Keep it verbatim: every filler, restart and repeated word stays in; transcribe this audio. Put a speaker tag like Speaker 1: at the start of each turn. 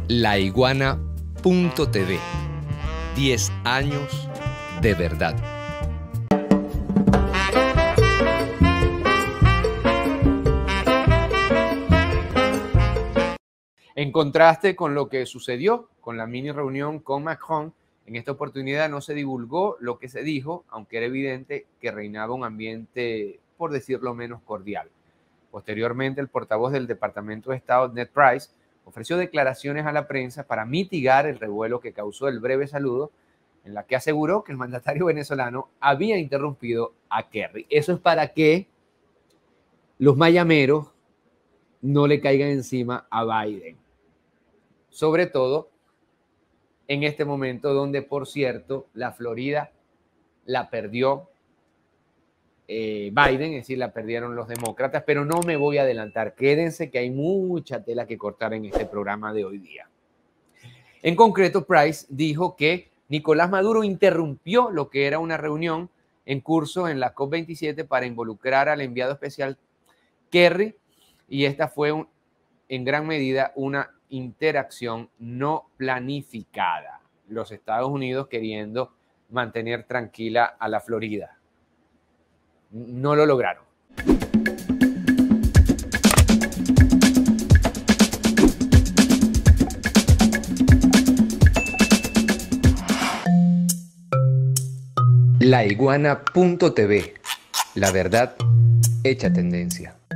Speaker 1: laiguana punto t v. diez años de verdad.
Speaker 2: En contraste con lo que sucedió con la mini reunión con Macron, en esta oportunidad no se divulgó lo que se dijo, aunque era evidente que reinaba un ambiente, por decirlo menos, cordial. Posteriormente, el portavoz del Departamento de Estado, Ned Price, ofreció declaraciones a la prensa para mitigar el revuelo que causó el breve saludo, en la que aseguró que el mandatario venezolano había interrumpido a Kerry. Eso es para que los mayameros no le caigan encima a Biden. Sobre todo en este momento donde, por cierto, la Florida la perdió eh, Biden, es decir, la perdieron los demócratas, pero no me voy a adelantar. Quédense que hay mucha tela que cortar en este programa de hoy día. En concreto, Price dijo que Nicolás Maduro interrumpió lo que era una reunión en curso en la COP veintisiete para involucrar al enviado especial Kerry, y esta fue un, en gran medida una interacción no planificada. Los Estados Unidos queriendo mantener tranquila a la Florida. No lo lograron.
Speaker 1: laiguana punto t v. La verdad hecha tendencia.